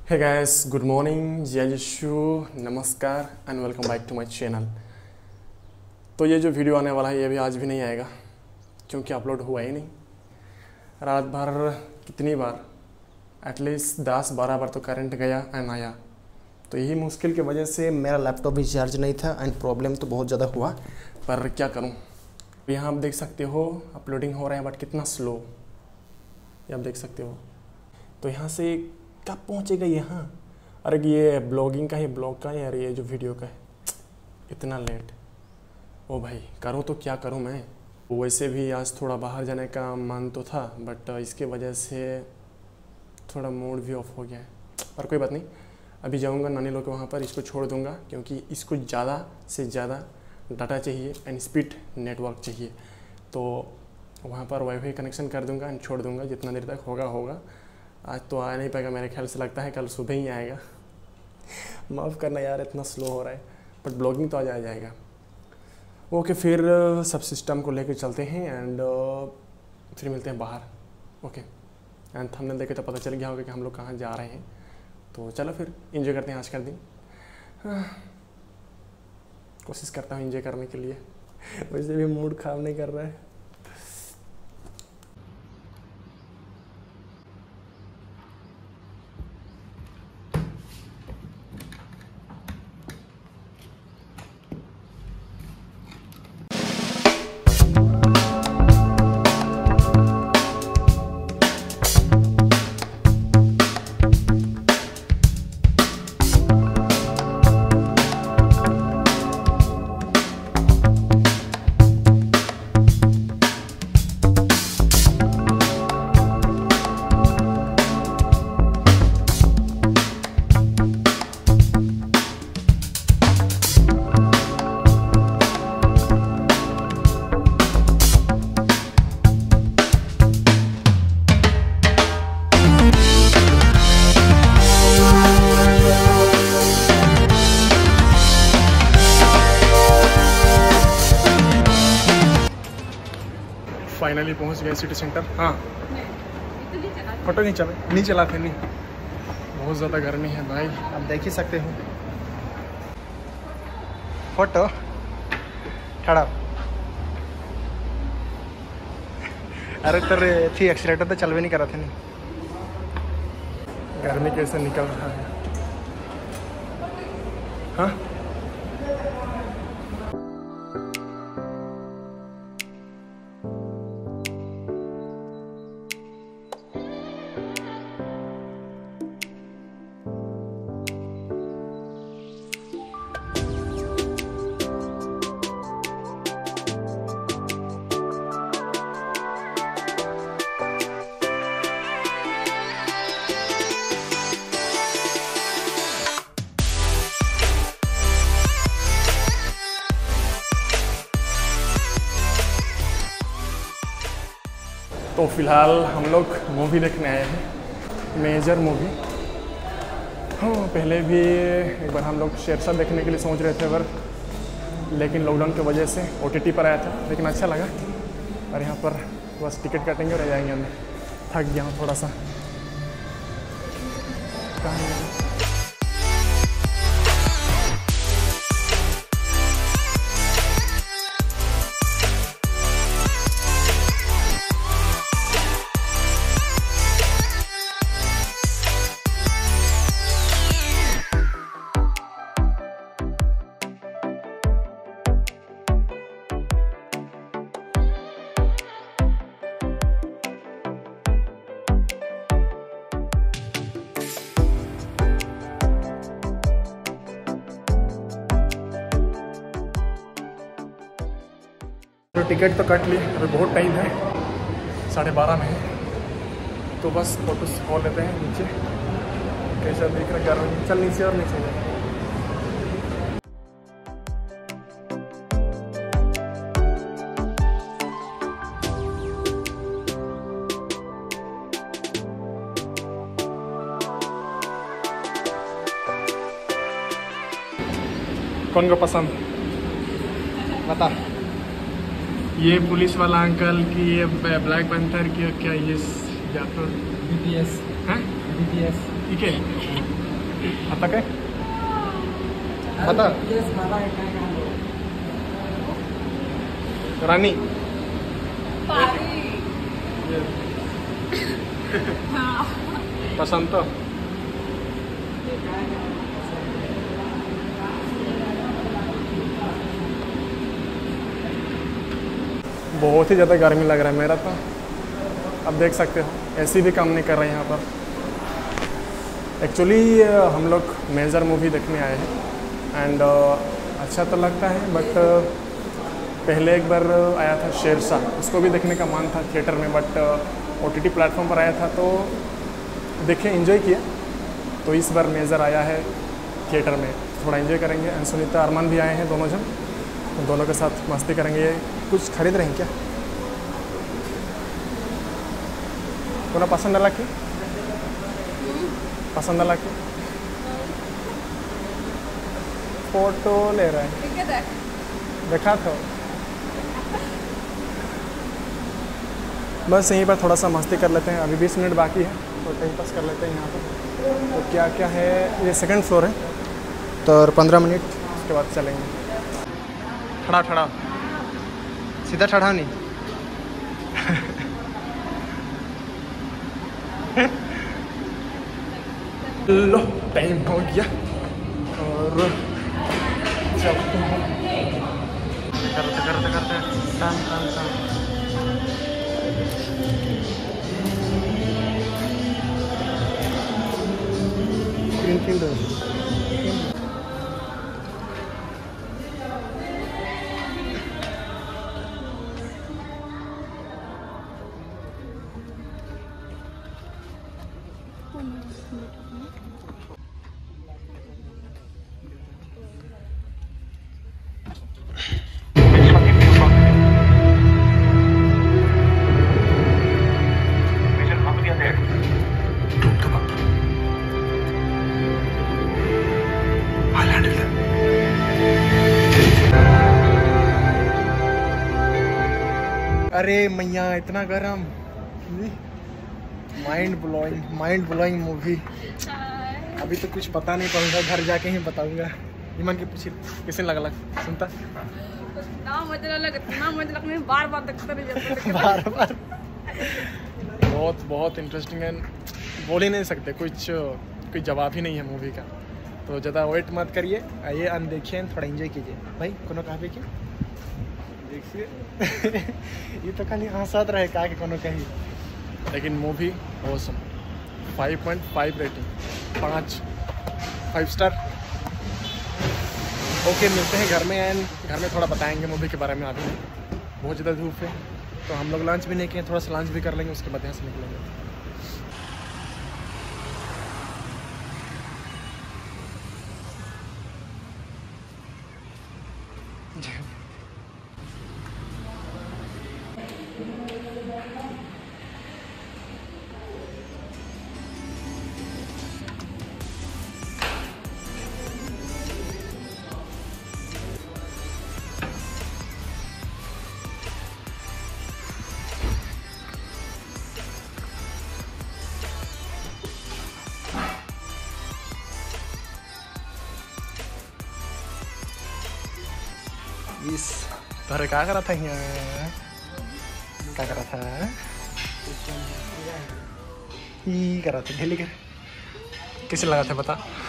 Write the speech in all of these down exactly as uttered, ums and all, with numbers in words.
Hey guys, good morning, जय यीशु, नमस्कार and welcome back to my channel. तो ये जो वीडियो आने वाला है ये भी आज भी नहीं आएगा क्योंकि अपलोड हुआ ही नहीं। रात भर कितनी बार, एटलीस्ट दस बारह बार तो करंट गया एंड आया। तो यही मुश्किल की वजह से मेरा लैपटॉप भी चार्ज नहीं था एंड प्रॉब्लम तो बहुत ज़्यादा हुआ, पर क्या करूँ। यहाँ आप देख सकते हो अपलोडिंग हो रहा है बट कितना स्लो, ये आप देख सकते हो। तो यहाँ से कब पहुँचेगा यहाँ? अरे ये ब्लॉगिंग का ही ब्लॉग का है, अरे ये जो वीडियो का है इतना लेट। ओ भाई, करूँ तो क्या करूँ मैं। वैसे भी आज थोड़ा बाहर जाने का मन तो था बट इसके वजह से थोड़ा मूड भी ऑफ हो गया है, पर कोई बात नहीं। अभी जाऊँगा नानी लोग के वहाँ पर, इसको छोड़ दूँगा क्योंकि इसको ज़्यादा से ज़्यादा डाटा चाहिए एंड स्पीड नेटवर्क चाहिए। तो वहाँ पर वाईफाई कनेक्शन कर दूँगा एंड छोड़ दूँगा, जितना देर तक होगा होगा। आज तो आ नहीं पाएगा मेरे ख्याल से, लगता है कल सुबह ही आएगा। माफ़ करना यार, इतना स्लो हो रहा है, बट ब्लॉगिंग तो आज आ जाएगा। ओके, फिर सब सिस्टम को लेके चलते हैं एंड फिर मिलते हैं बाहर। ओके, एंड थंबनेल देखे तो पता चल गया होगा कि हम लोग कहाँ जा रहे हैं। तो चलो फिर एंजॉय करते हैं आज का दिन। कोशिश करता हूँ एंजॉय करने के लिए, वैसे भी मूड खराब नहीं कर रहा है। फाइनली पहुंच गए सिटी सेंटर। हाँ, फोटो नहीं चला नहीं चला थे नहीं, बहुत ज़्यादा गर्मी है भाई, आप देख ही सकते हो। फोटो खड़ा, अरे तेरे थी एक्सीलेटर तो चल भी नहीं कर रहा था। नहीं, गर्मी कैसे निकल रहा है। हाँ, तो फिलहाल हम लोग मूवी देखने आए हैं, मेजर मूवी। हाँ, पहले भी एक बार हम लोग शेरशाह देखने के लिए सोच रहे थे पर लेकिन लॉकडाउन की वजह से ओटीटी पर आया था, लेकिन अच्छा लगा। और यहाँ पर बस टिकट काटेंगे और आ जाएंगे अंदर। थक गया हूँ थोड़ा सा। तो टिकट तो कट ली, अभी बहुत टाइम है, साढ़े बारह में है। तो बस फोटो खोल लेते हैं नीचे, कैसा दिख रहा है। चल नीचे और नीचे जाए। कौन को पसंद बता। ये पुलिस वाला अंकल की, ये ब्लैक पैंथर की, क्या ये जाफर बीटीएस हैं? बीटीएस ठीक है। आता काय आता रानी पसंत तो बहुत ही ज़्यादा गर्मी लग रहा है मेरा तो। अब देख सकते हो एसी भी काम नहीं कर रहे हैं यहाँ पर। एक्चुअली हम लोग मेजर मूवी देखने आए हैं एंड uh, अच्छा तो लगता है बट uh, पहले एक बार आया था शेरशाह, उसको भी देखने का मन था थिएटर में, but O T T platform पर आया था तो देखे एंजॉय किया। तो इस बार मेजर आया है थिएटर में, थोड़ा एंजॉय करेंगे। एंड सुनीता अरमान भी आए हैं, दोनों जन, दोनों के साथ मस्ती करेंगे। कुछ खरीद रहे हैं क्या? कोना पसंद आला की पसंद आला की फोटो ले रहा है, देखा था। बस यहीं पर थोड़ा सा मस्ती कर लेते हैं। अभी बीस मिनट बाकी है तो टाइम पास कर लेते हैं यहाँ पर। तो क्या क्या है, ये सेकंड फ्लोर है तो पंद्रह मिनट उसके बाद चलेंगे। ठड़ा ठड़ा सीधा ठड़ा नहीं लो टाइम हो गया और चलते हैं करते करते करते टान टान टान। स्क्रीन फील्ड अरे मैया इतना गरम, mind blowing mind blowing movie. अभी तो कुछ पता नहीं पड़ूंगा, घर जाके ही बताऊंगा। ईमान की पूछी किसी लग लग सुनता ना मजा लग ना मजा लगने बार बार देखते रह जाते बार बार। बहुत बहुत इंटरेस्टिंग है, बोल ही नहीं सकते, कुछ कोई जवाब ही नहीं है मूवी का। तो ज़्यादा वेट मत करिए, आइए अन देखिए, थोड़ा एंजॉय कीजिए भाई। कोनो कहा कि देखिए ये तो खाली हंसत रहे का कि कोनो कही, लेकिन movie awesome. Five point five rating, पाँच फाइव स्टार। ओके, मिलते हैं घर में एंड घर में थोड़ा बताएंगे मूवी के बारे में। अभी बहुत ज़्यादा धूप है तो हम लोग लंच भी नहीं किए, थोड़ा सा लंच भी कर लेंगे, उसके बाद यहाँ से निकलेंगे। इस तोरे क्या करा था यहाँ, क्या करा था ही करा था ढेली कर किसे लगा था बता।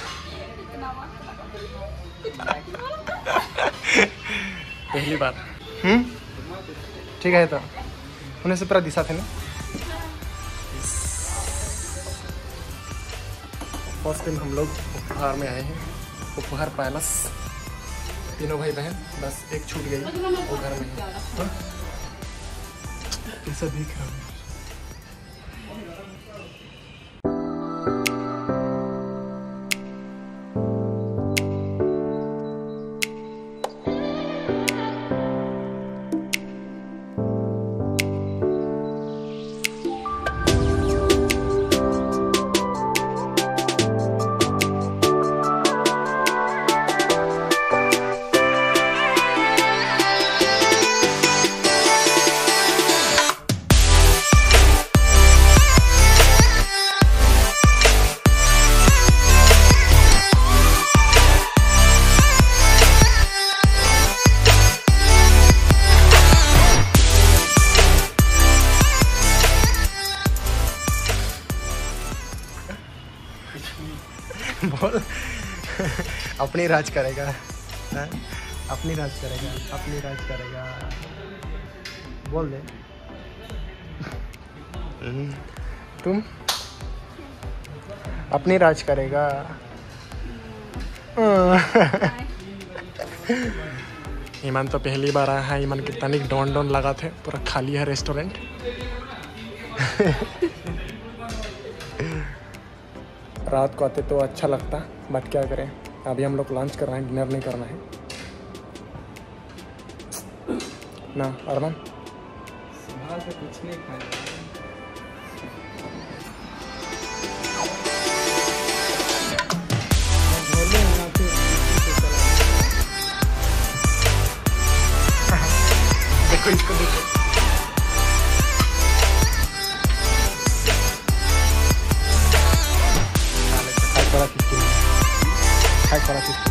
पहली बार हम्म ठीक है, तो उन्हें से पूरा दिशा थे ना। फर्स्ट टाइम हम लोग उपहार में आए हैं, उपहार पैलेस। तीनों भाई बहन, बस एक छूट गई वो घर में है। कैसा दिख रहा है। बोल। अपनी राज करेगा, है? अपनी राज करेगा, अपनी राज करेगा, बोल दे। तुम अपनी राज करेगा। ईमान तो पहली बार आया है। ईमान कितना नहीं डॉन डॉन लगा थे, पूरा खाली है रेस्टोरेंट। रात को आते तो अच्छा लगता, बट क्या करें, अभी हम लोग लंच कर रहे हैं, डिनर नहीं करना है ना अरमान। सुबह से कुछ नहीं खाया। देखो इसको, देखो बड़ा किस्ती हाई बड़ा किस्ती।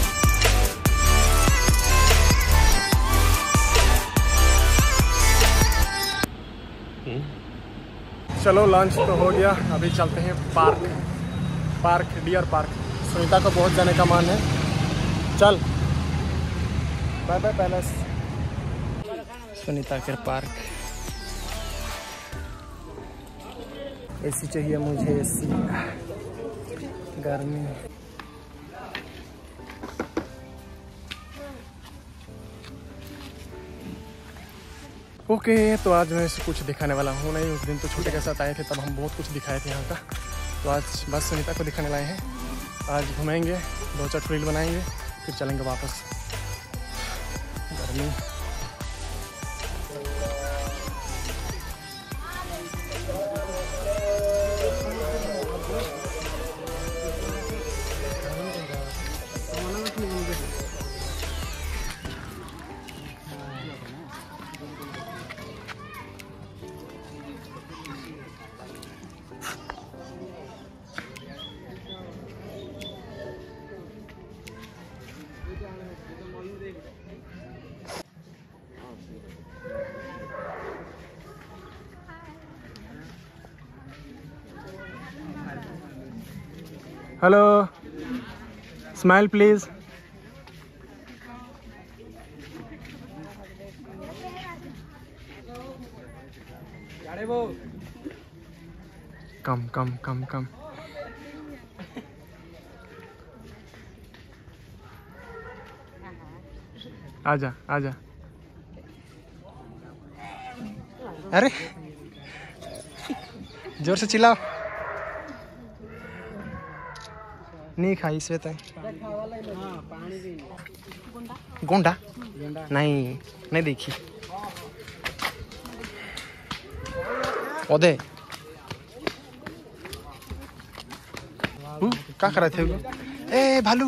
चलो लंच तो हो गया, अभी चलते हैं park. Park deer park. Sunita को बहुत जाने का मन है। चल बाय बाय पैलेस। सुनीता के पार्क। एसी चाहिए मुझे, एसी। गर्मी। ओके okay, तो आज मैं कुछ दिखाने वाला हूँ नहीं। उस दिन तो छोटे के साथ आए थे, तब हम बहुत कुछ दिखाए थे यहाँ का। तो आज बस सुनीता को दिखाने लाए हैं। आज घूमेंगे, दो चार रील बनाएंगे, फिर चलेंगे वापस। गर्मी। Hello, smile please. Come come come come. आजा आजा। अरे जोर से चिल्लाओ। नहीं खाई श्वेता। गोंडा नहीं, नहीं देखी। ओदे क्या कर रहे थे? ए भालू।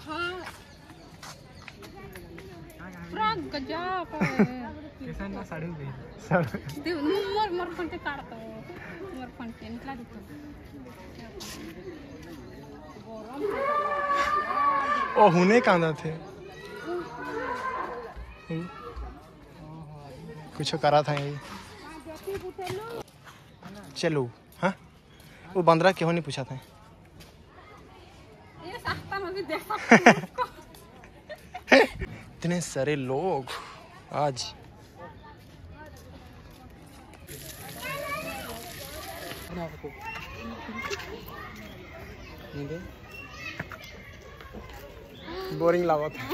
ओ हुने कहाँ थे? कुछ करा था यही। चलो हाँ, वो बंदरा क्यों नहीं पूछा था? इतने सारे लोग आज। बोरिंग लगा था।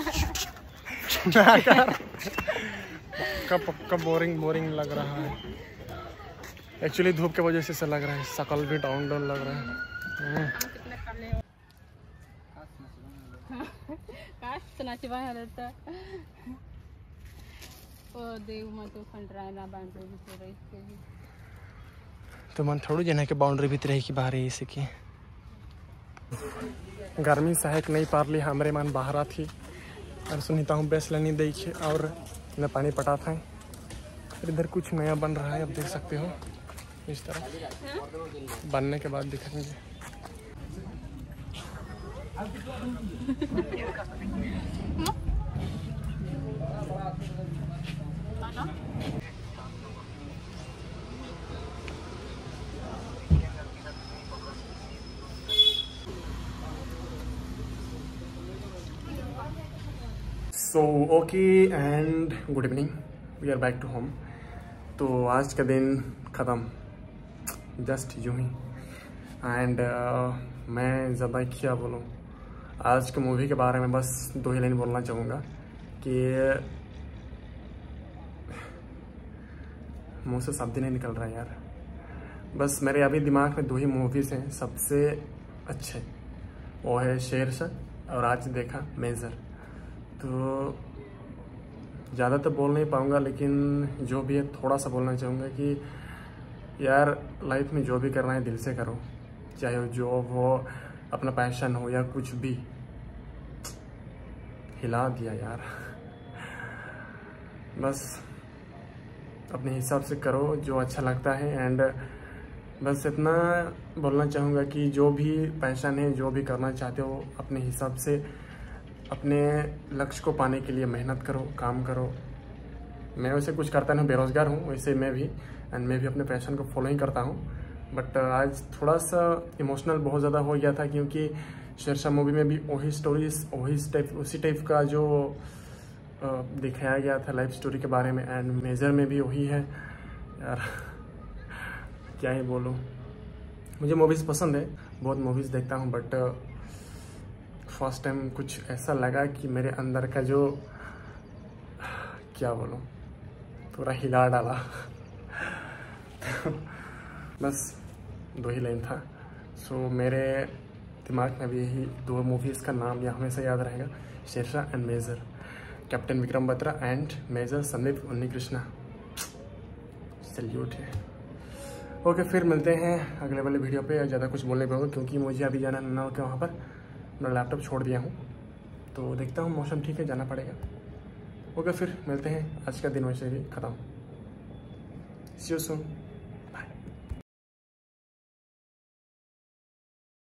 कब कब बोरिंग बोरिंग लग रहा है। एक्चुअली धूप के वजह से ऐसा लग रहा है, शकल भी डाउन डाउन लग रहा है। तो मन थोड़ी जना के बाउंड्री भीतर रही कि बाहर ऐसे की गर्मी सहायक नहीं पार ली, हमारे मन बाहर थी और सुनीता हूँ बेस लेनी देखी और न पानी पटा था। इधर कुछ नया बन रहा है, अब देख सकते हो। इस तरह बनने के बाद दिखाएंगे। So okay and good evening, we are back to home. तो आज का दिन ख़त्म जस्ट यूँ ही। एंड uh, मैं ज़्यादा क्या बोलूँ, आज के मूवी के बारे में बस दो ही लाइन बोलना चाहूँगा कि मुँह से शब्द नहीं निकल रहा है यार। बस मेरे अभी दिमाग में दो ही मूवीज़ हैं सबसे अच्छे, वो है शेरशाह और आज देखा मेजर। तो ज़्यादा तो बोल नहीं पाऊँगा, लेकिन जो भी है थोड़ा सा बोलना चाहूँगा कि यार लाइफ में जो भी करना है दिल से करो, चाहे वो जॉब हो, अपना पैशन हो या कुछ भी। हिला दिया यार। बस अपने हिसाब से करो जो अच्छा लगता है। एंड बस इतना बोलना चाहूँगा कि जो भी पैशन है, जो भी करना चाहते हो, अपने हिसाब से अपने लक्ष्य को पाने के लिए मेहनत करो, काम करो। मैं वैसे कुछ करता नहीं, बेरोज़गार हूँ वैसे मैं भी, एंड मैं भी अपने पैशन को फॉलो ही करता हूँ। बट आज थोड़ा सा इमोशनल बहुत ज़्यादा हो गया था, क्योंकि शेरशाह मूवी में भी वही स्टोरीज वही टाइप उसी टाइप का जो दिखाया गया था लाइफ स्टोरी के बारे में। एंड मेजर में भी वही है यार। क्या ही बोलूँ, मुझे मूवीज़ पसंद है, बहुत मूवीज़ देखता हूँ, बट फर्स्ट टाइम कुछ ऐसा लगा कि मेरे अंदर का जो क्या बोलूँ पूरा हिला डाला। बस दो ही लाइन था। सो so, मेरे दिमाग में भी यही दो मूवीज़ का नाम या हमेशा याद रहेगा, Shershaah and Major. Captain Vikram Batra and major Sandeep Unnikrishnan, salute है। ओके, फिर मिलते हैं अगले वाले वीडियो पे। ज़्यादा कुछ बोलने पे होगा क्योंकि मुझे अभी जाना ना होगा वहाँ पर, मैं लैपटॉप छोड़ दिया हूँ। तो देखता हूँ, मौसम ठीक है, जाना पड़ेगा। ओके, फिर मिलते हैं। आज का दिन वैसे भी ख़त्म। See you soon.